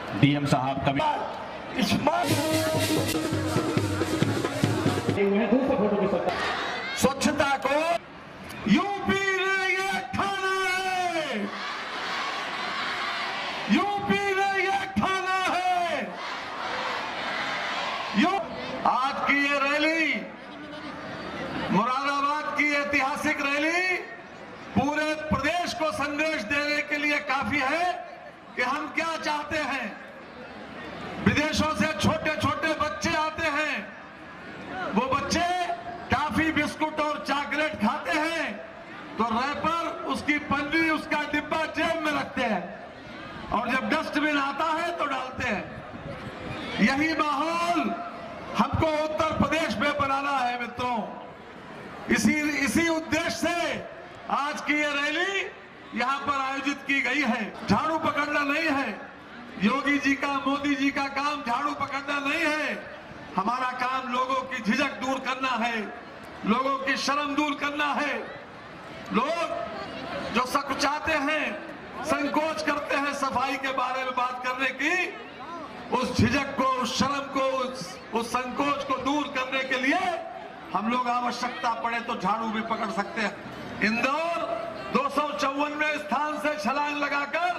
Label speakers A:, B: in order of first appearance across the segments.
A: DM साहब कभी
B: स्वच्छता को यूपी ने ये ठाना है, यूपी ने ये ठाना है। आज की ये रैली, मुरादाबाद की ऐतिहासिक रैली पूरे प्रदेश को संदेश देने के लिए काफी है कि हम क्या चाहते हैं। विदेशों से छोटे छोटे बच्चे आते हैं, वो बच्चे टॉफी बिस्कुट और चॉकलेट खाते हैं तो रैपर, उसकी पन्नी, उसका डिब्बा जेब में रखते हैं और जब डस्टबिन आता है तो डालते हैं। यही माहौल हमको उत्तर प्रदेश में बनाना है मित्रों। इसी उद्देश्य से आज की ये रैली यहां पर आयोजित की गई है। झाड़ू पकड़ना नहीं है, योगी जी का, मोदी जी का काम झाड़ू पकड़ना नहीं है। हमारा काम लोगों की झिझक दूर करना है, लोगों की शर्म दूर करना है। लोग जो सकुचाते हैं, संकोच करते हैं सफाई के बारे में बात करने की, उस झिझक को, उस शर्म को, उस संकोच को दूर करने के लिए हम लोग आवश्यकता पड़े तो झाड़ू भी पकड़ सकते हैं। इंदौर 254वें स्थान से छलांग लगाकर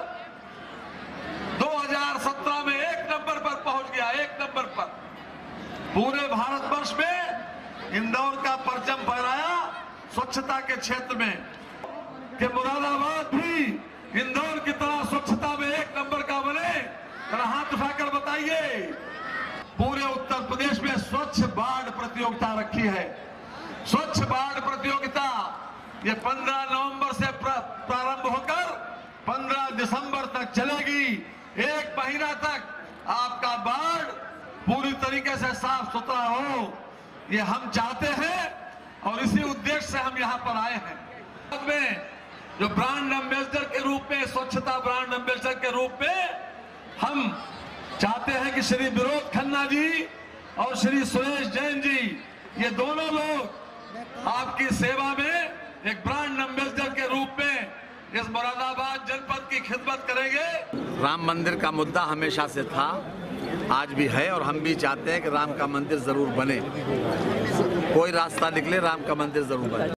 B: 2017 में 1 नंबर पर पहुंच गया, 1 नंबर पर। पूरे भारतवर्ष में इंदौर का परचम फहराया स्वच्छता के क्षेत्र में कि मुरादाबाद भी इंदौर की तरह स्वच्छता में 1 नंबर का बने। जरा हाथ उठाकर बताइए। पूरे उत्तर प्रदेश में स्वच्छ बाढ़ प्रतियोगिता रखी है। स्वच्छ बाढ़ प्रतियोगिता ये 15 नवंबर से प्रारंभ होकर 15 दिसंबर तक चलेगी। 1 महीना तक आपका बाढ़ पूरी तरीके से साफ सुथरा हो, ये हम चाहते हैं और इसी उद्देश्य से हम यहाँ पर आए हैं। बाद में जो ब्रांड एम्बेसडर के रूप में, स्वच्छता ब्रांड एम्बेसडर के रूप में हम चाहते हैं कि श्री विनोद खन्ना जी और श्री सुरेश जैन जी, ये दोनों लोग आपकी सेवा में एक ब्रांड एम्बेसडर के रूप में इस मुरादाबाद जनपद की खिदमत करेंगे।
C: राम मंदिर का मुद्दा हमेशा से था, आज भी है और हम भी चाहते हैं कि राम का मंदिर जरूर बने। कोई रास्ता निकले, राम का मंदिर जरूर बने।